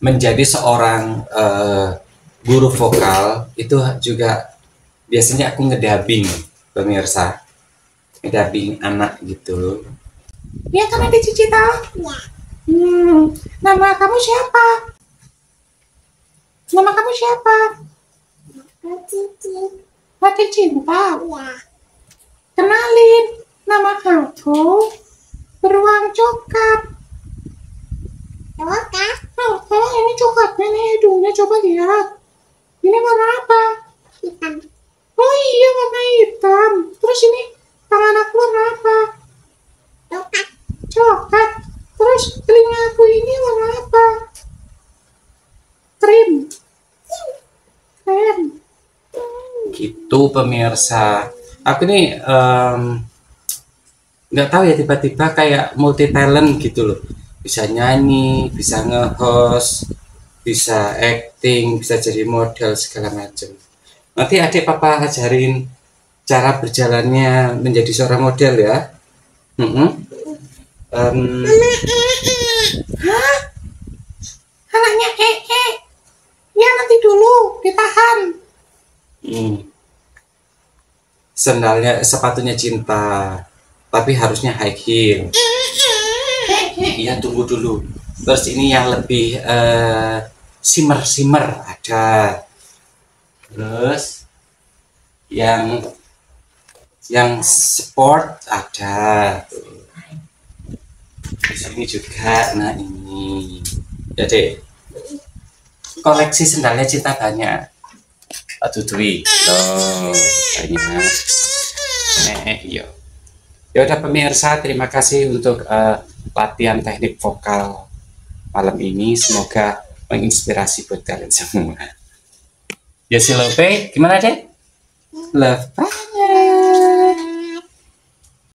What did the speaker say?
menjadi seorang guru vokal itu juga biasanya aku ngedubbing pemirsa, ngedubbing anak gitu. Ya kan ada Cici tahu? Ya. Nama kamu siapa? Nama kamu siapa? Cici. Mati Cinta. Ya. Kenalin, nama aku Beruang Coklat. Coklat? Oh, ini coklatnya nih hidungnya, coba lihat. Ini warna apa? Hitam. Oh iya, warna hitam. Terus ini tangan aku warna apa? Coklat. Coklat. Terus telinga aku ini warna apa? Krim. Krim. Gitu pemirsa. Aku nih nggak tahu ya, tiba-tiba kayak multi talent gitu loh. Bisa nyanyi, bisa nge-host, bisa acting, bisa jadi model segala macam. Nanti adik papa ajarin cara berjalannya menjadi seorang model ya. Hah? Anaknya ya nanti dulu ditahan. Sendalnya, sepatunya Cinta, tapi harusnya high heel. Iya, tunggu dulu. Terus ini yang lebih shimmer ada. Terus yang sport ada. Di sini juga. Nah ini. Jadi koleksi sendalnya Cinta banyak. Aduh Dwi. Loh, banyak. Iya. Ya udah pemirsa, terima kasih untuk latihan teknik vokal malam ini. Semoga menginspirasi buat kalian semua. Ya si Love, gimana deh? Love.